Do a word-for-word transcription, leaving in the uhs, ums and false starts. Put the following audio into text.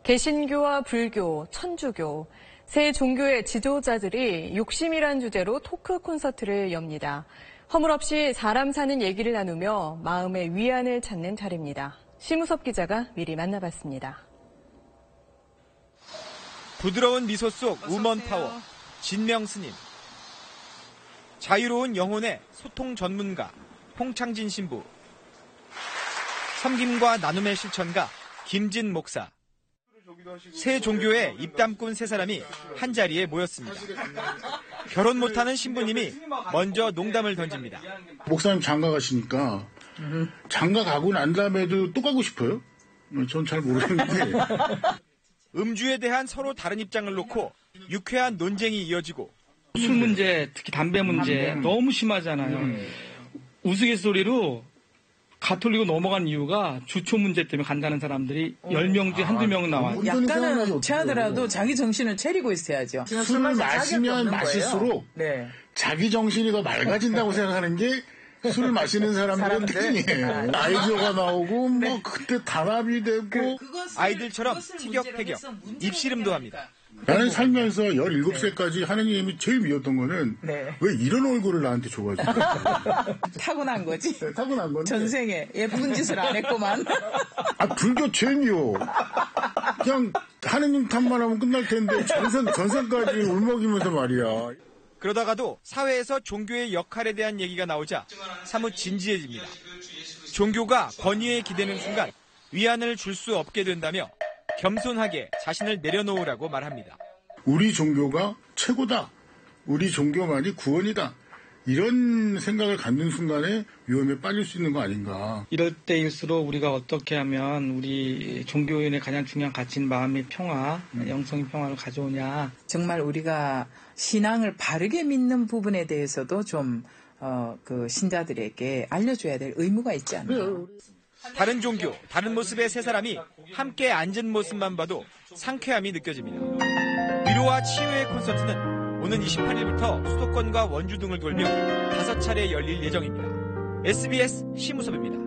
개신교와 불교, 천주교, 세 종교의 지도자들이 욕심이란 주제로 토크 콘서트를 엽니다. 허물없이 사람 사는 얘기를 나누며 마음의 위안을 찾는 자리입니다. 심우섭 기자가 미리 만나봤습니다. 부드러운 미소 속 우먼 파워, 진명 스님. 자유로운 영혼의 소통 전문가, 홍창진 신부. 섬김과 나눔의 실천가, 김진 목사. 세 종교의 입담꾼 세 사람이 한자리에 모였습니다. 결혼 못하는 신부님이 먼저 농담을 던집니다. 목사님 장가 가시니까 장가 가고 난 다음에도 또 가고 싶어요? 전 잘 모르겠는데. 음주에 대한 서로 다른 입장을 놓고 유쾌한 논쟁이 이어지고 술 문제, 특히 담배 문제 담배. 너무 심하잖아요. 음. 우스갯소리로 가톨릭으로 넘어간 이유가 주초 문제 때문에 간다는 사람들이 어. 열 명 중에 아, 한두 명은 나와요. 약간은 취하더라도 자기 정신을 차리고 있어야죠. 술을 마시면 마실수록 네. 자기 정신이 더 맑아진다고 생각하는 게 술을 마시는 사람들은 특징이에요. 아이디어가 나오고 네. 뭐 그때 단합이 되고 그, 아이들처럼 티격태격, 입씨름도 합니다. 나는 살면서 열일곱 살까지 네. 하느님이 제일 미웠던 거는 네. 왜 이런 얼굴을 나한테 줘가지고. 타고난 거지. 네, 타고난 건데. 전생에 예쁜 짓을 안 했구만. 아, 불교 제일 미워. 그냥 하느님 탓만 하면 끝날 텐데 전생, 전생까지 울먹이면서 말이야. 그러다가도 사회에서 종교의 역할에 대한 얘기가 나오자 사뭇 진지해집니다. 종교가 권위에 기대는 순간 위안을 줄 수 없게 된다며 겸손하게 자신을 내려놓으라고 말합니다. 우리 종교가 최고다. 우리 종교만이 구원이다. 이런 생각을 갖는 순간에 위험에 빠질 수 있는 거 아닌가. 이럴 때일수록 우리가 어떻게 하면 우리 종교인의 가장 중요한 가치인 마음의 평화, 음. 영성의 평화를 가져오냐. 정말 우리가 신앙을 바르게 믿는 부분에 대해서도 좀 어, 그 신자들에게 알려줘야 될 의무가 있지 않나. 다른 종교, 다른 모습의 세 사람이 함께 앉은 모습만 봐도 상쾌함이 느껴집니다. 위로와 치유의 콘서트는 오는 이십팔 일부터 수도권과 원주 등을 돌며 다섯 차례 열릴 예정입니다. 에스비에스 심우섭입니다.